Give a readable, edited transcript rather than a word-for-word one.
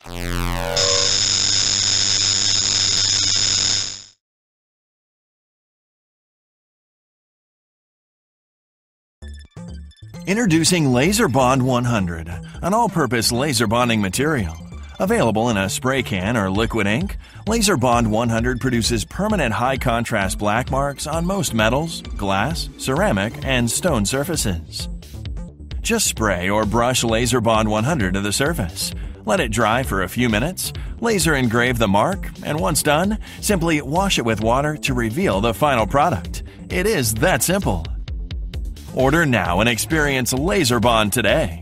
Introducing LaserBond 100, an all-purpose laser bonding material. Available in a spray can or liquid ink, LaserBond 100 produces permanent high-contrast black marks on most metals, glass, ceramic, and stone surfaces. Just spray or brush LaserBond 100 to the surface. Let it dry for a few minutes, laser engrave the mark, and once done, simply wash it with water to reveal the final product. It is that simple. Order now and experience LaserBond today.